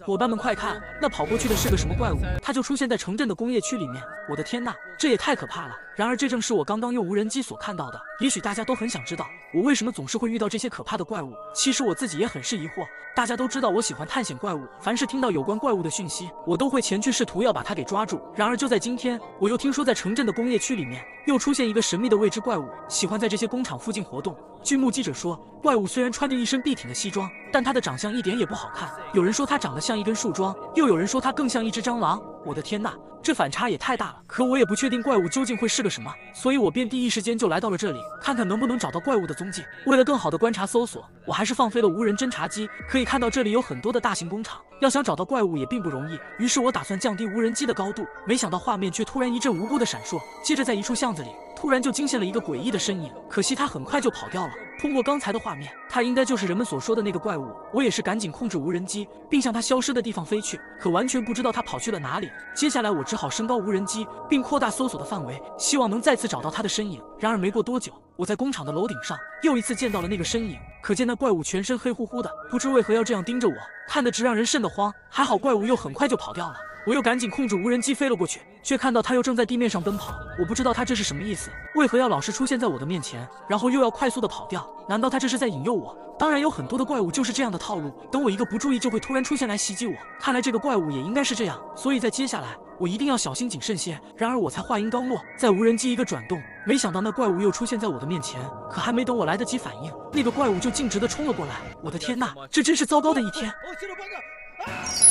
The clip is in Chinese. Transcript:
伙伴们快看，那跑过去的是个什么怪物？它就出现在城镇的工业区里面。我的天呐，这也太可怕了！然而这正是我刚刚用无人机所看到的。也许大家都很想知道，我为什么总是会遇到这些可怕的怪物。其实我自己也很是疑惑。大家都知道我喜欢探险怪物，凡是听到有关怪物的讯息，我都会前去试图要把它给抓住。然而就在今天，我又听说在城镇的工业区里面又出现一个神秘的未知怪物，喜欢在这些工厂附近活动。据目击者说，怪物虽然穿着一身笔挺的西装，但它的长相一点也不好看。有人说它长得像一根树桩，又有人说它更像一只蟑螂。我的天呐，这反差也太大了！可我也不确定怪物究竟会是个什么，所以我便第一时间就来到了这里，看看能不能找到怪物的踪迹。为了更好的观察搜索，我还是放飞了无人侦察机。可以看到这里有很多的大型工厂，要想找到怪物也并不容易。于是我打算降低无人机的高度，没想到画面却突然一阵无辜的闪烁，接着在一处巷子里突然就惊现了一个诡异的身影，可惜他很快就跑掉了。通过刚才的画面，他应该就是人们所说的那个怪物。我也是赶紧控制无人机，并向他消失的地方飞去，可完全不知道他跑去了哪里。接下来我只好升高无人机，并扩大搜索的范围，希望能再次找到他的身影。然而没过多久，我在工厂的楼顶上又一次见到了那个身影。可见那怪物全身黑乎乎的，不知为何要这样盯着我，看得直让人瘆得慌。还好怪物又很快就跑掉了。我又赶紧控制无人机飞了过去，却看到他又正在地面上奔跑。我不知道他这是什么意思，为何要老是出现在我的面前，然后又要快速的跑掉？难道他这是在引诱我？当然有很多的怪物就是这样的套路，等我一个不注意就会突然出现来袭击我。看来这个怪物也应该是这样，所以在接下来我一定要小心谨慎些。然而我才话音刚落，在无人机一个转动，没想到那怪物又出现在我的面前。可还没等我来得及反应，那个怪物就径直的冲了过来。我的天呐，这真是糟糕的一天！